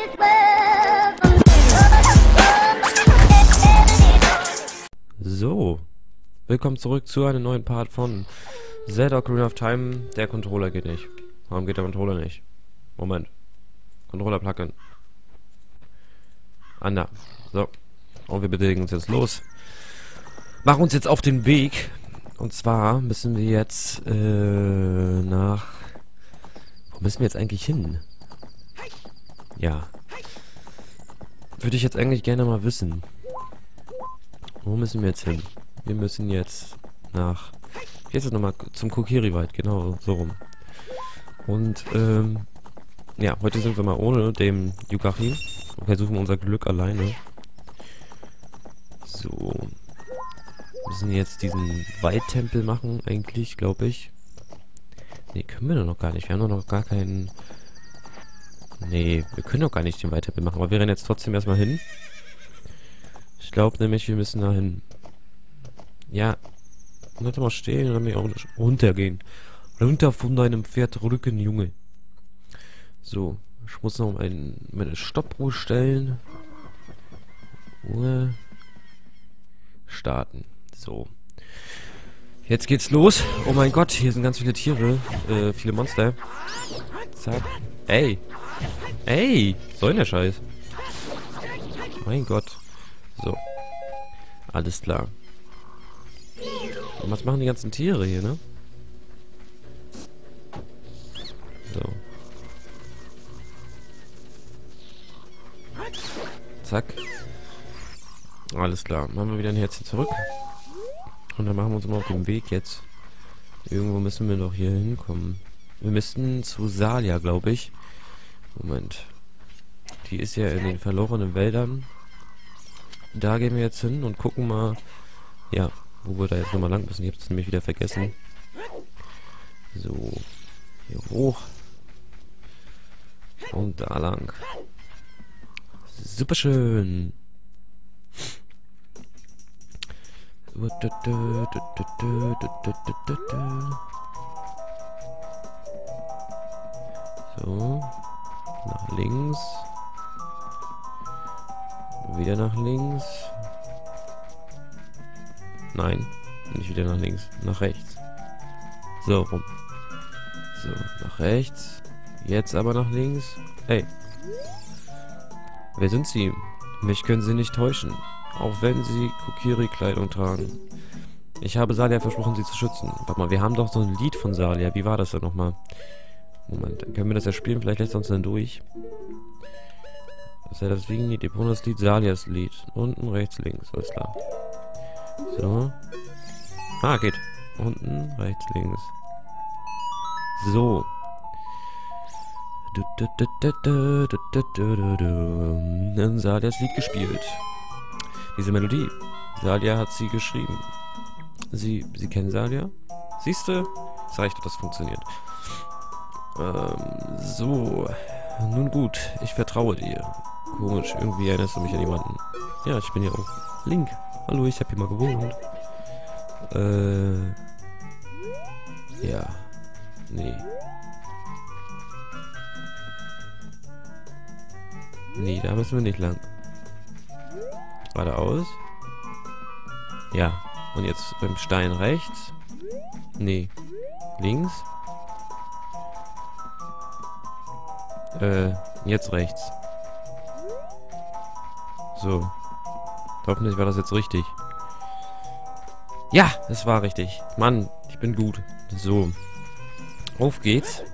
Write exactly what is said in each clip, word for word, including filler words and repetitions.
So, willkommen zurück zu einem neuen Part von Zelda Ocarina of Time. Der Controller geht nicht. Warum geht der Controller nicht? Moment. Controller Plugin. Anda. So. Und wir bewegen uns jetzt los. Machen uns jetzt auf den Weg. Und zwar müssen wir jetzt äh, nach... Wo müssen wir jetzt eigentlich hin? Ja. Würde ich jetzt eigentlich gerne mal wissen. Wo müssen wir jetzt hin? Wir müssen jetzt nach... Jetzt ist nochmal zum Kokiri-Wald, genau, so rum. Und, ähm... ja, heute sind wir mal ohne dem Yugachi. Und versuchen unser Glück alleine. So. Wir müssen jetzt diesen Waldtempel machen, eigentlich, glaube ich. Nee, können wir doch noch gar nicht. Wir haben doch noch gar keinen... Nee, wir können doch gar nicht den Waldtempel machen. Aber wir rennen jetzt trotzdem erstmal hin. Ich glaube nämlich, wir müssen dahin. Ja. Bleib mal stehen und dann mir auch runtergehen. Runter von deinem Pferd Rücken, Junge. So. Ich muss noch ein, meine Stoppuhr stellen. Uhr. Starten. So. Jetzt geht's los. Oh mein Gott, hier sind ganz viele Tiere. Äh, viele Monster. Zack. Ey. Ey. Soll denn der Scheiß? Mein Gott. So. Alles klar. Und was machen die ganzen Tiere hier, ne? So. Zack. Alles klar. Machen wir wieder ein Herzchen zurück. Und dann machen wir uns mal auf den Weg jetzt. Irgendwo müssen wir doch hier hinkommen. Wir müssten zu Salia, glaube ich. Moment. Die ist ja in den verlorenen Wäldern. Da gehen wir jetzt hin und gucken mal, ja, wo wir da jetzt nochmal lang müssen. Ich habe es nämlich wieder vergessen. So, hier hoch. Und da lang. Super schön. So, nach links. Wieder nach links. Nein, nicht wieder nach links. Nach rechts. So, rum. So, nach rechts. Jetzt aber nach links. Hey. Wer sind Sie? Mich können Sie nicht täuschen. Auch wenn Sie Kokiri-Kleidung tragen. Ich habe Salia versprochen, Sie zu schützen. Warte mal, wir haben doch so ein Lied von Salia. Wie war das denn nochmal? Moment, dann können wir das ja spielen. Vielleicht lässt uns dann durch. Das ist ja das Wiegenlied, Eponas Lied, Salias Lied. Unten, rechts, links, alles klar. So. Ah, geht. Unten, rechts, links. So. Dann Salias Lied gespielt. Diese Melodie. Salia hat sie geschrieben. Sie, Sie kennen Salia? Siehste? Sag ich doch, das funktioniert. Ähm, so. Nun gut, ich vertraue dir. Komisch, irgendwie erinnerst du mich an jemanden. Ja, ich bin ja auch Link. Hallo, ich habe hier mal gewohnt. Äh. Ja. Nee. Nee, da müssen wir nicht lang. Geradeaus. Ja. Und jetzt beim Stein rechts. Nee. Links. Äh, jetzt rechts. So. Hoffentlich war das jetzt richtig. Ja, es war richtig. Mann, ich bin gut. So. Auf geht's.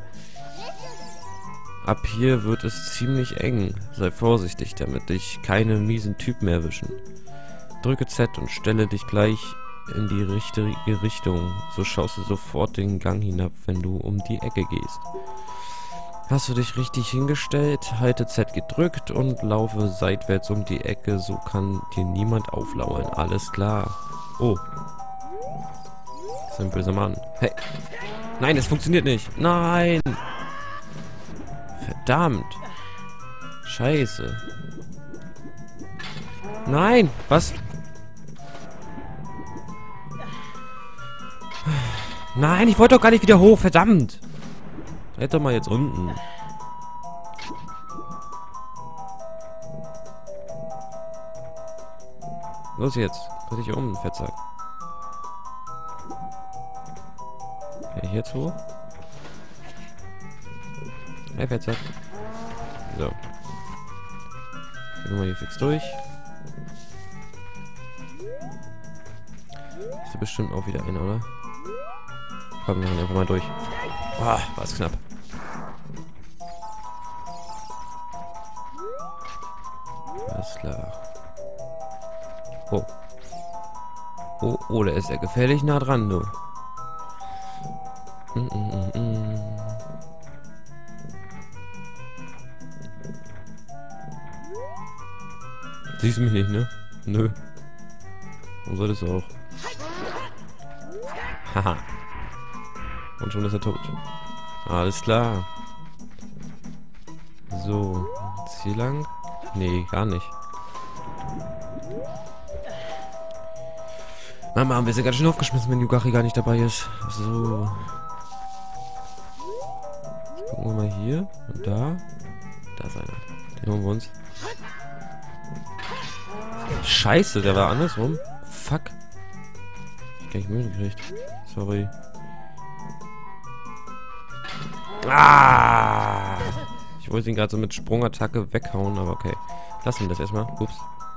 Ab hier wird es ziemlich eng. Sei vorsichtig, damit dich keine miesen Typen erwischen. Drücke Z und stelle dich gleich in die richtige Richtung. So schaust du sofort den Gang hinab, wenn du um die Ecke gehst. Hast du dich richtig hingestellt, halte Z gedrückt und laufe seitwärts um die Ecke, so kann dir niemand auflauern. Alles klar. Oh. Das ist ein böser Mann. Hey. Nein, es funktioniert nicht. Nein. Verdammt. Scheiße. Nein. Was? Nein, ich wollte doch gar nicht wieder hoch. Verdammt. Seid doch mal jetzt unten. Los jetzt. Dreh dich um, Fettsack. Okay, hier jetzt hoch. Hey, Fettsack. So. Gehen wir hier fix durch. Ist da bestimmt auch wieder einer, oder? Komm, wir gehen einfach mal durch. Boah, war es knapp. Alles klar. Oh. Oh, oh, da ist er gefährlich nah dran, du. Mm, mm, mm, mm. Siehst du mich nicht, ne? Nö. Und solltest du auch. Haha. Und schon ist er tot. Alles klar. So. Jetzt hier lang? Nee, gar nicht. Mama, wir sind ganz schön aufgeschmissen, wenn Yugari gar nicht dabei ist. So. Jetzt gucken wir mal hier. Und da. Da ist einer. Den holen wir uns. Scheiße, der war andersrum. Fuck. Ich gar nicht mehr gekriegt. Sorry. Ah! Ich wollte ihn gerade so mit Sprungattacke weghauen, aber okay. Lassen wir das erstmal. Ups.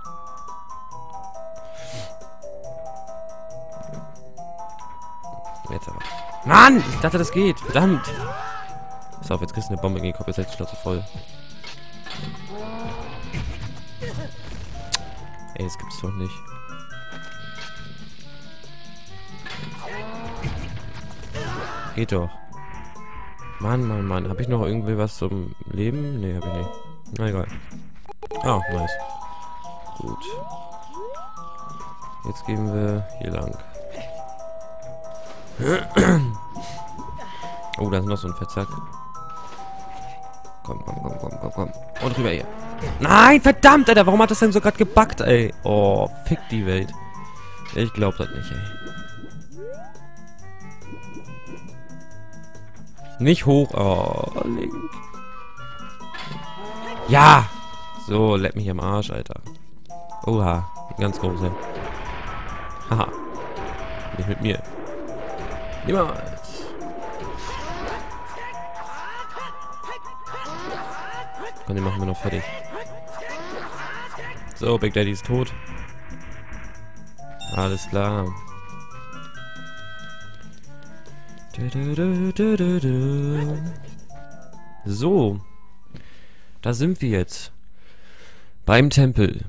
Jetzt aber. Mann! Ich dachte, das geht. Verdammt! Pass auf, jetzt kriegst du eine Bombe gegen den Kopf. Jetzt ist die Schnauze voll. Ey, das gibt's doch nicht. Geht doch. Mann, Mann, Mann. Hab ich noch irgendwie was zum Leben? Nee, hab ich nicht. Na egal. Ah, nice. Gut. Jetzt gehen wir hier lang. Oh, da ist noch so ein Fettsack. Komm, komm, komm, komm, komm, komm. Und rüber hier. Nein, verdammt, Alter. Warum hat das denn so gerade gebackt, ey? Oh, fick die Welt. Ich glaub das nicht, ey. Nicht hoch. Oh, Link. Ja! So, leck mich am Arsch, Alter. Oha, ganz große. Haha. Nicht mit mir. Niemals. Komm, den machen wir noch fertig. So, Big Daddy ist tot. Alles klar. So. Da sind wir jetzt. Beim Tempel.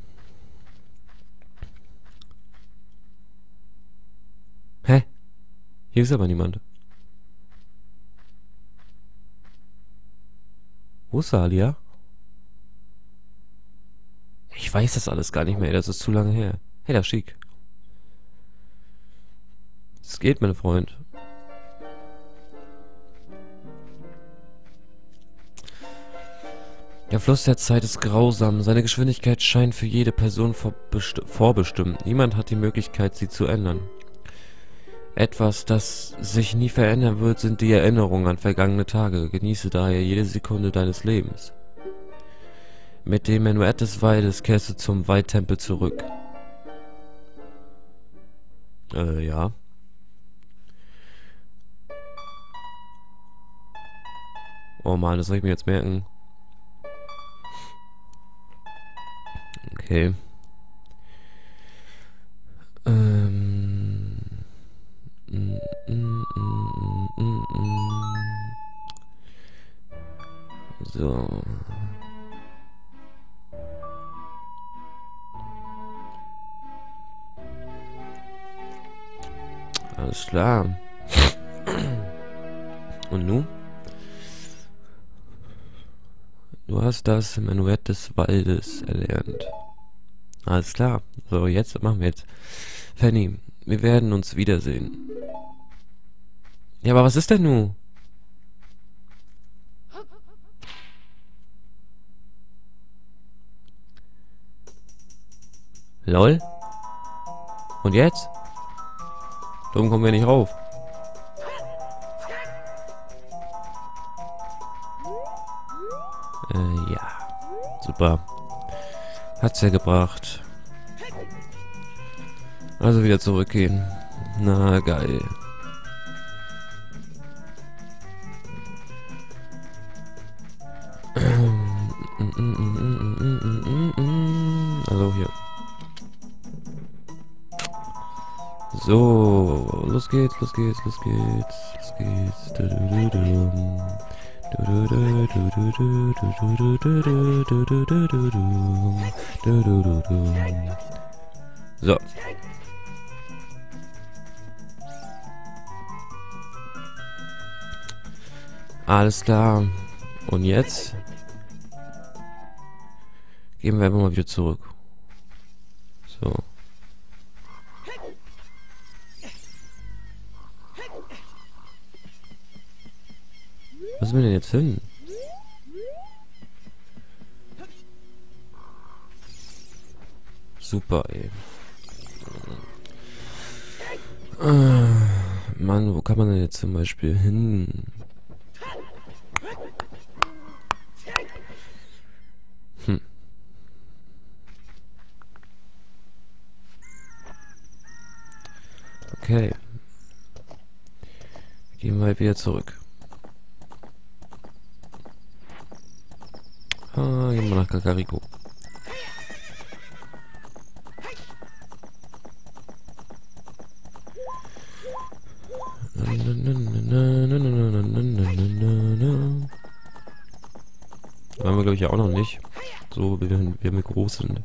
Hä? Hier ist aber niemand. Wo ist Salia? Ich weiß das alles gar nicht mehr. Das ist zu lange her. Hey, das ist schick. Es geht, mein Freund. Der Fluss der Zeit ist grausam. Seine Geschwindigkeit scheint für jede Person vorbestimmt. Niemand hat die Möglichkeit, sie zu ändern. Etwas, das sich nie verändern wird, sind die Erinnerungen an vergangene Tage. Genieße daher jede Sekunde deines Lebens. Mit dem Menuett des Waldes kehrst du zum Waldtempel zurück. Äh, ja. Oh Mann, das soll ich mir jetzt merken. Okay. Ähm. Mm, mm, mm, mm, mm. So. Alles klar. Und nun? Du hast das Menuett des Waldes erlernt. Alles klar. So, jetzt machen wir jetzt. Fanny, wir werden uns wiedersehen. Ja, aber was ist denn nun? Lol? Und jetzt? Darum kommen wir nicht rauf. Äh, ja. Super. Hat's ja gebracht. Also wieder zurückgehen. Na geil. Also hier. So, los geht's, los geht's, los geht's, los geht's. Du, du, du, du. Du, du, du, du, du, du, du, du, du, du, du, du, du, du, du, du. So. Alles klar. Und jetzt gehen wir einfach mal wieder zurück. So. Was sind wir denn jetzt hin? Super, ey. Ah, Mann, wo kann man denn jetzt zum Beispiel hin? Hm. Okay. Gehen wir halt wieder zurück. Ah, gehen wir nach Kakariko. Waren wir, glaube ich, ja auch noch nicht. So, wie wir, wie wir groß sind.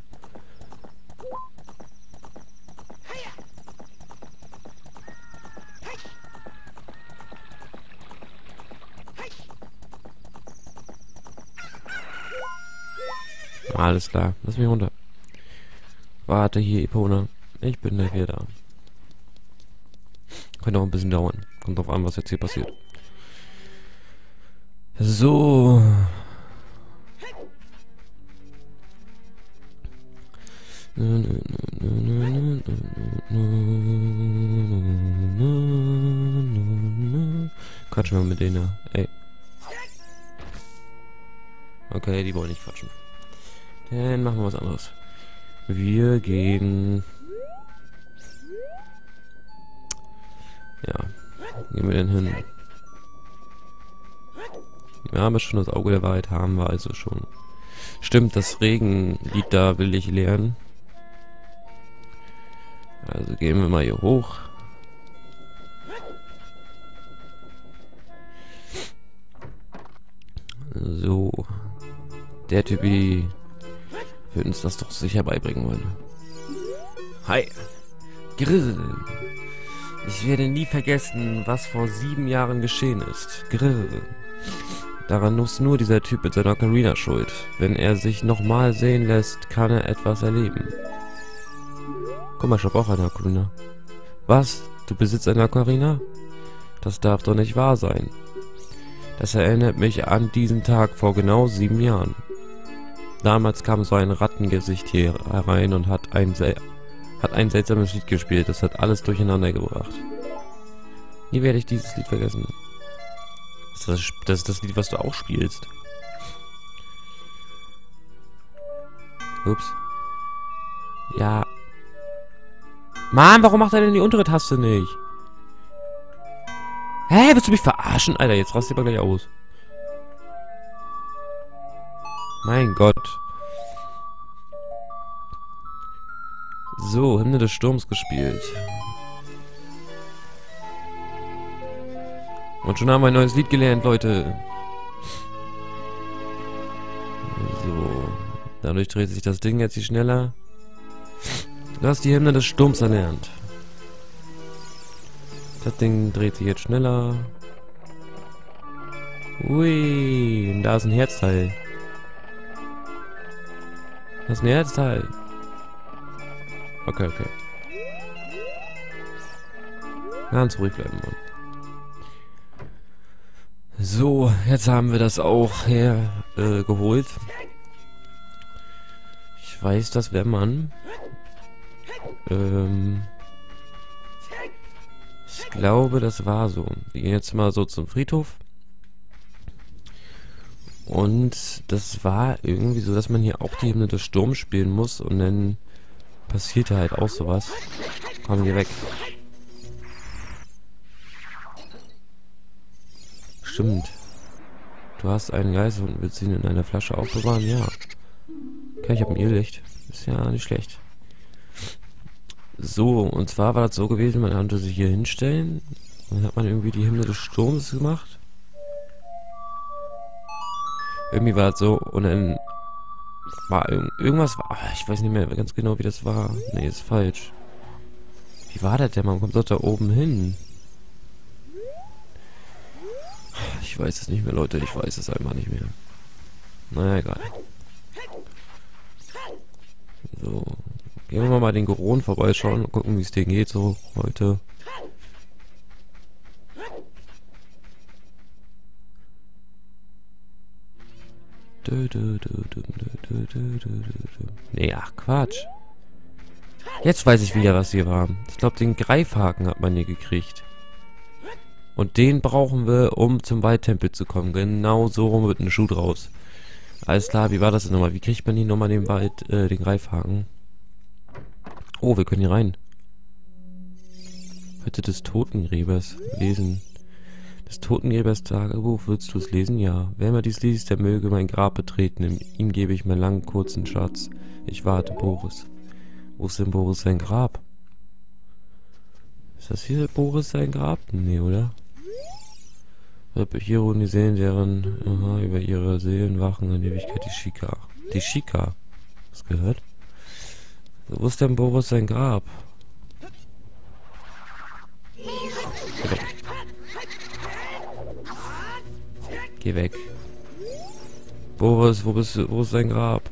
Alles klar, lass mich runter. Warte hier, Epona. Ich bin gleich wieder da. Könnte auch ein bisschen dauern. Kommt drauf an, was jetzt hier passiert. So. Quatschen wir mit denen, ja. Ey. Okay, die wollen nicht quatschen. Dann machen wir was anderes. Wir gehen... Ja. Wo gehen wir denn hin? Wir haben schon das Auge der Wahrheit, haben wir also schon. Stimmt, das Regenlied da will ich lernen. Also gehen wir mal hier hoch. So. Der Typi wird uns das doch sicher beibringen wollen. Hi. Grrr. Ich werde nie vergessen, was vor sieben Jahren geschehen ist. Grrr. Daran muss nur dieser Typ mit seiner Ocarina schuld. Wenn er sich nochmal sehen lässt, kann er etwas erleben. Guck mal, ich hab auch eine Ocarina. Was? Du besitzt eine Ocarina? Das darf doch nicht wahr sein. Das erinnert mich an diesen Tag vor genau sieben Jahren. Damals kam so ein Rattengesicht hier herein und hat ein, sel hat ein seltsames Lied gespielt. Das hat alles durcheinander gebracht. Nie werde ich dieses Lied vergessen. Das ist das, das ist das Lied, was du auch spielst. Ups. Ja. Mann, warum macht er denn die untere Taste nicht? Hä, willst du mich verarschen? Alter, jetzt rast du aber gleich aus. Mein Gott. So, Hymne des Sturms gespielt. Und schon haben wir ein neues Lied gelernt, Leute. So. Dadurch dreht sich das Ding jetzt hier schneller. Du hast die Hymne des Sturms erlernt. Das Ding dreht sich jetzt schneller. Ui, und da ist ein Herzteil. Das ist ein Herzteil. Okay, okay. Ganz ruhig bleiben wollen. So, jetzt haben wir das auch her äh, geholt. Ich weiß, dass wenn man ähm, ich glaube, das war so. Wir gehen jetzt mal so zum Friedhof. Und das war irgendwie so, dass man hier auch die Hymne des Sturms spielen muss und dann passierte halt auch sowas. Komm, geh weg. Stimmt. Du hast einen Geist und willst ihn in einer Flasche aufbewahren? Ja. Okay, ich habe ein Irrlicht. Ist ja nicht schlecht. So, und zwar war das so gewesen, man konnte sich hier hinstellen. Dann hat man irgendwie die Hymne des Sturms gemacht. Irgendwie war das so, und dann war irg irgendwas, war, ich weiß nicht mehr ganz genau, wie das war. Nee, ist falsch. Wie war das denn? Man kommt doch da oben hin. Ich weiß es nicht mehr, Leute. Ich weiß es einfach nicht mehr. Naja, egal. So. Gehen wir mal den Goron vorbeischauen und gucken, wie es denen geht so heute. Nee, ach Quatsch. Jetzt weiß ich wieder, was hier war. Ich glaube, den Greifhaken hat man hier gekriegt. Und den brauchen wir, um zum Waldtempel zu kommen. Genau so rum wird ein Schuh draus. Alles klar, wie war das denn nochmal? Wie kriegt man hier nochmal den Wald, äh, den Greifhaken? Oh, wir können hier rein. Hütte des Totengräbers. Lesen. Des Totengräbers Tagebuch, willst du es lesen? Ja. Wer immer dies liest, der möge mein Grab betreten. Ihm gebe ich meinen langen, kurzen Schatz. Ich warte, Boris. Wo ist denn Boris sein Grab? Ist das hier Boris sein Grab? Nee, oder? Hier ruhen die Seelen, deren aha, über ihre Seelen wachen in Ewigkeit die Shika. Die Shika. Was gehört? Wo ist denn Boris sein Grab? Geh weg. Geh weg. Boris, wo bist du? Wo ist dein Grab?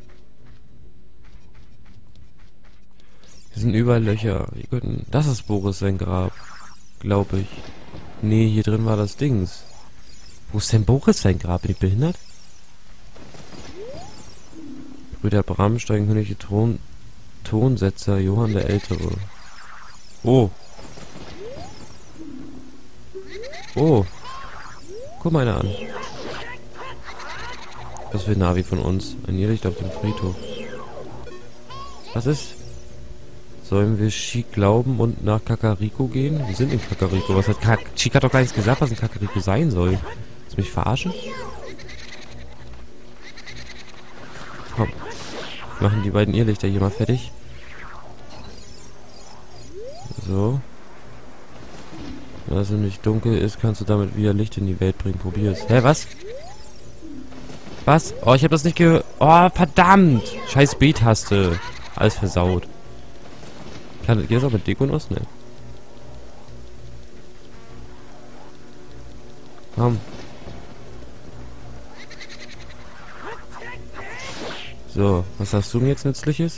Hier sind überall Löcher. Hier könnten, das ist Boris sein Grab. Glaube ich. Nee, hier drin war das Dings. Wo ist denn Boris sein Grab? Bin ich behindert? Brüder Bram, Könige Thron, Tonsetzer, Johann der Ältere. Oh. Oh. Guck mal einer an. Was will Navi von uns? Ein Irrlicht auf dem Friedhof. Was ist? Sollen wir Chic glauben und nach Kakariko gehen? Wir sind in Kakariko. Was hat Kak Chic hat doch gar nichts gesagt, was in Kakariko sein soll. Willst du mich verarschen? Komm. Wir machen die beiden Irrlichter hier mal fertig. So. Wenn es nämlich dunkel ist, kannst du damit wieder Licht in die Welt bringen. Probier's. Hä, was? Was? Oh, ich habe das nicht gehört. Oh, verdammt! Scheiß B-Taste. Alles versaut. Kann, geht das auch mit Dekonos? Ne. Komm. So, was hast du mir jetzt Nützliches?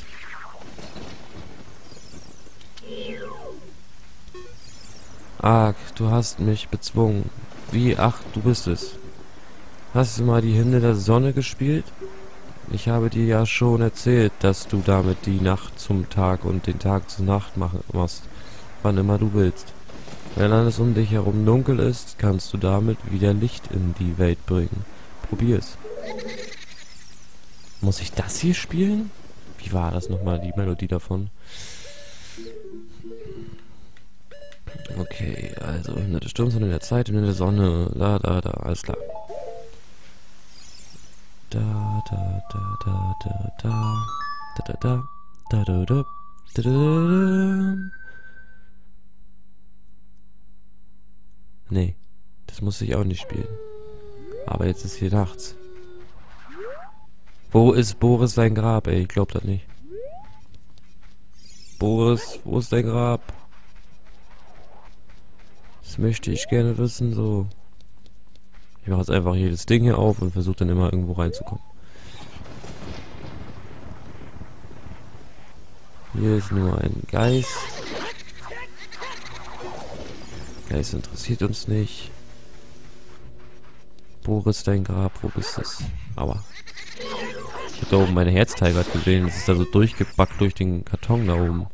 Arg, du hast mich bezwungen. Wie? Ach, du bist es. Hast du mal die Hymne der Sonne gespielt? Ich habe dir ja schon erzählt, dass du damit die Nacht zum Tag und den Tag zur Nacht machen machst, wann immer du willst. Wenn alles um dich herum dunkel ist, kannst du damit wieder Licht in die Welt bringen. Probier's. Muss ich das hier spielen? Wie war das nochmal, die Melodie davon? Okay, also Hymne des Sturms und in der Zeit, Hymne der Sonne, da, da, da, alles klar. Da, da, da, da, da, da, da, da, da, da, da, da, da, da. Nee, das muss ich auch nicht spielen. Aber jetzt ist hier nachts. Wo ist Boris sein Grab, ey? Ich glaub das nicht. Boris, wo ist dein Grab? Das möchte ich gerne wissen, so. Ich mache jetzt einfach jedes Ding hier auf und versuche dann immer irgendwo reinzukommen. Hier ist nur ein Geist. Geist interessiert uns nicht. Boris, dein Grab, wo bist du? Aua. Ich hab da oben meine Herzteil gesehen. Das ist da so durchgebackt durch den Karton da oben.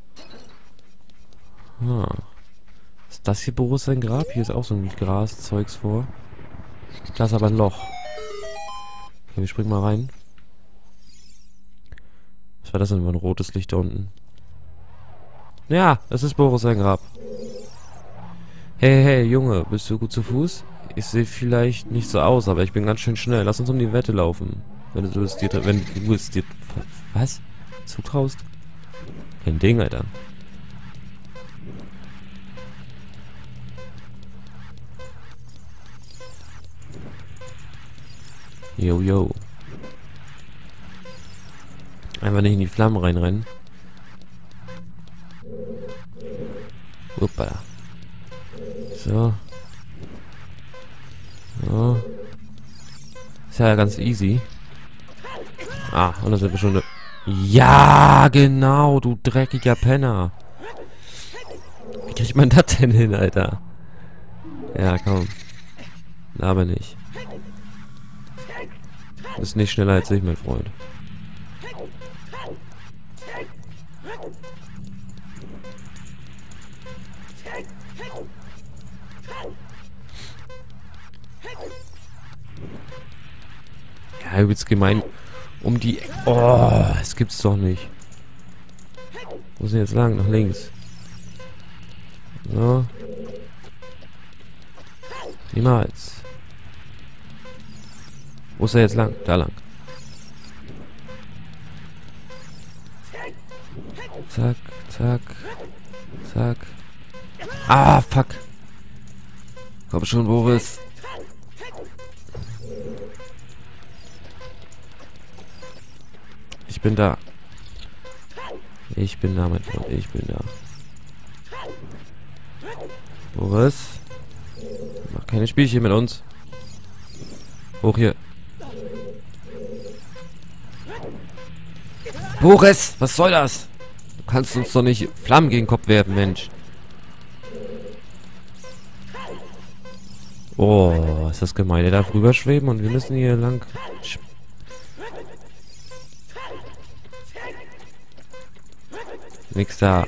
Ah. Ist das hier Boris sein Grab? Hier ist auch so ein Graszeugs vor. Da ist aber ein Loch. Okay, wir springen mal rein. Was war das denn für ein rotes Licht da unten? Ja, es ist Boris sein Grab. Hey, hey, Junge, bist du gut zu Fuß? Ich sehe vielleicht nicht so aus, aber ich bin ganz schön schnell. Lass uns um die Wette laufen. Wenn du es dir, wenn du es dir, was? Zutraust? Kein Ding, Alter. Yo, yo. Einfach nicht in die Flammen reinrennen. Uppala. So. So. Ist ja ganz easy. Ah, und da sind wir schon... Ne ja, genau, du dreckiger Penner. Wie kriegt man das denn hin, Alter? Ja, komm. Aber nicht. Du bist nicht schneller als ich, mein Freund. Ja, übelst gemein. Um die... Oh, das gibt's doch nicht. Wo ist denn jetzt lang? Nach links. So. Niemals. Wo ist er jetzt lang? Da lang. Zack, zack, zack. Ah, fuck. Komm schon, Boris. Ich bin da. Ich bin da, mein Freund. Ich bin da. Boris. Mach keine Spielchen mit uns. Hoch hier. Boris, was soll das? Du kannst uns doch nicht Flammen gegen den Kopf werfen, Mensch. Oh, ist das gemein. Er darf rüberschweben und wir müssen hier lang... Nix da.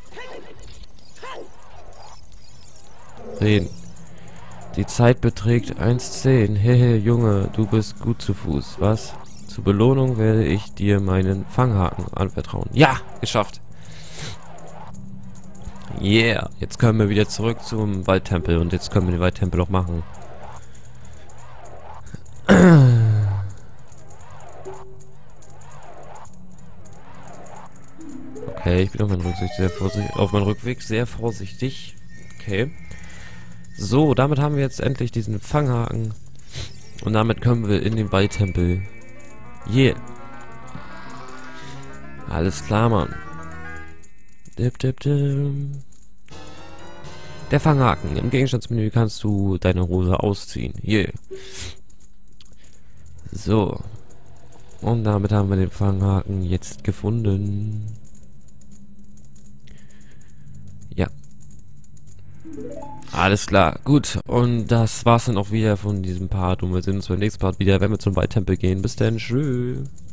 Reden. Die Zeit beträgt eins zehn. Hehe, Junge, du bist gut zu Fuß. Was? Zur Belohnung werde ich dir meinen Fanghaken anvertrauen. Ja, geschafft. Yeah. Jetzt können wir wieder zurück zum Waldtempel und jetzt können wir den Waldtempel auch machen. Okay, ich bin auf meinem Rückweg sehr vorsichtig. Auf meinem Rückweg sehr vorsichtig. Okay. So, damit haben wir jetzt endlich diesen Fanghaken. Und damit können wir in den Waldtempel. Yeah. Alles klar, Mann. Dip, dip, dip. Der Fanghaken. Im Gegenstandsmenü kannst du deine Hose ausziehen. Yeah. So. Und damit haben wir den Fanghaken jetzt gefunden. Ja. Alles klar, gut. Und das war's dann auch wieder von diesem Part. Und wir sehen uns beim nächsten Part wieder, wenn wir zum Waldtempel gehen. Bis dann, tschüss.